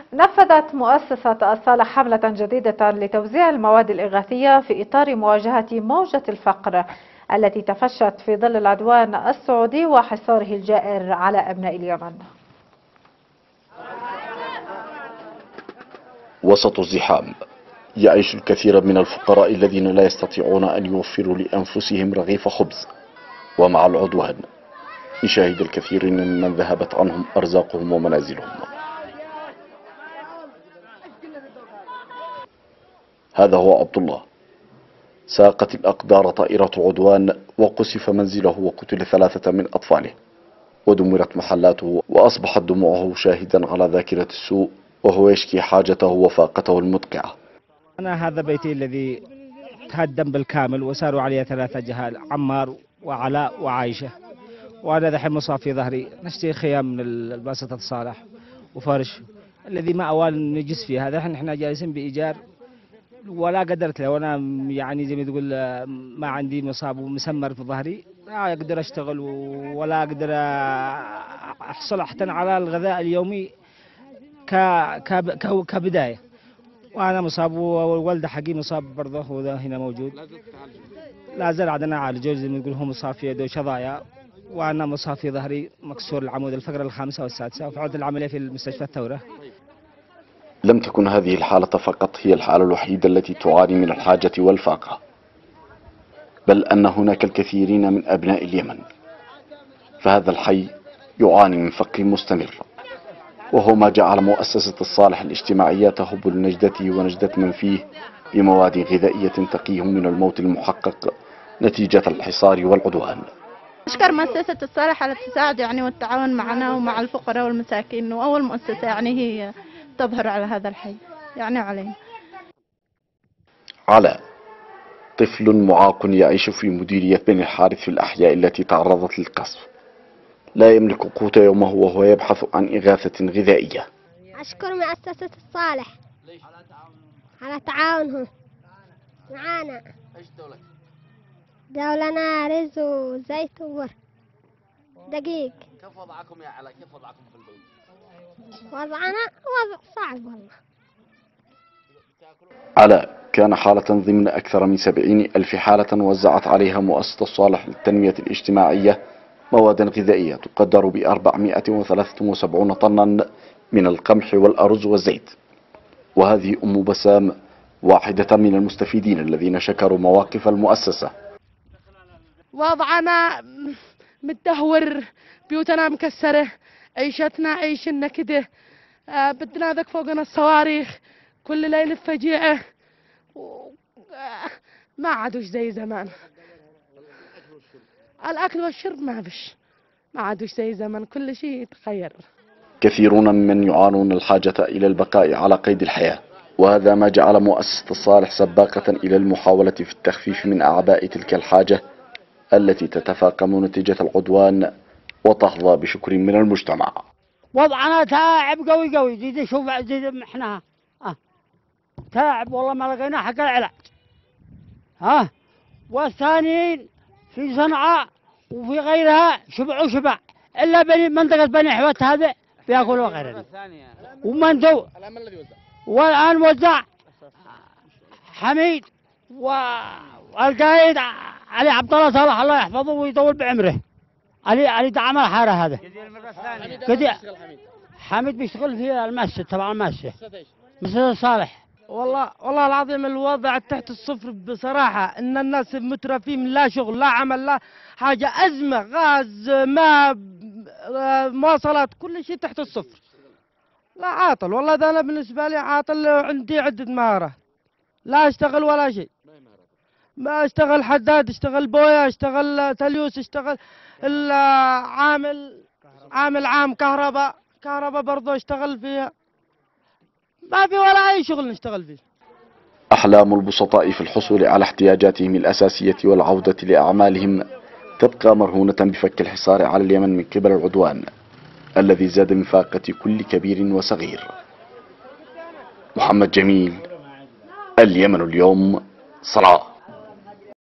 نفذت مؤسسة الصالح حملة جديدة لتوزيع المواد الإغاثية في إطار مواجهة موجة الفقر التي تفشت في ظل العدوان السعودي وحصاره الجائر على أبناء اليمن. وسط الزحام يعيش الكثير من الفقراء الذين لا يستطيعون أن يوفروا لأنفسهم رغيف خبز، ومع العدوان يشاهد الكثيرين ممن ذهبت عنهم أرزاقهم ومنازلهم. هذا هو عبد الله، ساقت الأقدار طائرة عدوان وقصف منزله وقتل 3 من أطفاله ودمرت محلاته، وأصبحت دموعه شاهدا على ذاكرة السوء وهو يشكي حاجته وفاقته المدقعة. أنا هذا بيتي الذي تهدم بالكامل وساروا عليه 3 جهال، عمار وعلاء وعايشة، وأنا ذحين مصاب في ظهري. نشتري خيام من الباسطة الصالح وفرش الذي ما أوان نجلس فيه. هذا احنا جالسين بإيجار ولا قدرت له، وانا يعني زي ما تقول ما عندي مصاب ومسمر في ظهري، لا اقدر اشتغل ولا اقدر احصل حتى على الغذاء اليومي كبدايه. وانا مصاب والوالد حقي مصاب برضه، هو هنا موجود لا زال عندنا اعالجه زي ما تقول. هو مصاب في يده شظايا، وانا مصاب في ظهري مكسور العمود الفقري الخامسة والسادسة، وفي عود العمليه في المستشفى الثوره. لم تكن هذه الحالة فقط هي الحالة الوحيدة التي تعاني من الحاجة والفاقة، بل أن هناك الكثيرين من أبناء اليمن، فهذا الحي يعاني من فقر مستمر، وهو ما جعل مؤسسة الصالح الاجتماعية تهب لنجدته ونجدة من فيه بمواد غذائية تقيهم من الموت المحقق نتيجة الحصار والعدوان. أشكر مؤسسة الصالح على التساعد والتعاون معنا ومع الفقراء والمساكين، وأول مؤسسة هي تظهر على هذا الحي علينا. علاء طفل معاق يعيش في مديرية بني الحارث في الأحياء التي تعرضت للقصف، لا يملك قوت يومه وهو يبحث عن إغاثة غذائية. أشكر مؤسسة الصالح على تعاونهم معنا. دولنا رز وزيت وبر دقيق. كيف وضعكم يا علاء؟ كيف وضعكم في البيت؟ وضعنا وضع صعب والله. علاء كان حالة ضمن أكثر من 70,000 حالة وزعت عليها مؤسسة الصالح للتنمية الاجتماعية مواد غذائية تقدر ب473 طنا من القمح والأرز والزيت. وهذه أم بسام واحدة من المستفيدين الذين شكروا مواقف المؤسسة. وضعنا متدهور، بيوتنا مكسرة، عيشتنا عيشنا كده، بدنا ذاك فوقنا الصواريخ كل ليلة فجيعة، ما عادوش زي زمان. الأكل والشرب ما عادوش زي زمان، كل شيء تغير. كثيرون ممن يعانون الحاجة إلى البقاء على قيد الحياة، وهذا ما جعل مؤسسة الصالح سباقة إلى المحاولة في التخفيف من أعباء تلك الحاجة التي تتفاقم نتيجة العدوان وتحظى بشكر من المجتمع. وضعنا تعب قوي، زيد شوف زيد احنا تعب والله، ما لقينا حق العلاج. والثانيين في صنعاء وفي غيرها شبع الا منطقة بني حوت هذا بياكلوا غيرنا. ومندو والان وزع حميد والقايد علي عبد الله صالح الله يحفظه ويطول بعمره. علي دعم الحاره هذا. حميد بيشتغل في المسجد تبع المسجد صالح. والله العظيم الوضع تحت الصفر بصراحة، إن الناس مترفين، لا شغل لا عمل لا حاجة، أزمة، غاز، ماء، مواصلات، كل شيء تحت الصفر. لا عاطل والله، ده أنا بالنسبة لي عاطل، عندي عدة مهارات، لا أشتغل ولا شيء. ما أشتغل حداد، أشتغل بويا، أشتغل تليوس، أشتغل عام كهرباء برضو أشتغل فيها، ما في ولا أي شغل نشتغل فيه. أحلام البسطاء في الحصول على احتياجاتهم الأساسية والعودة لأعمالهم تبقى مرهونة بفك الحصار على اليمن من قبل العدوان الذي زاد من فاقة كل كبير وصغير. محمد جميل، اليمن اليوم، صنعاء.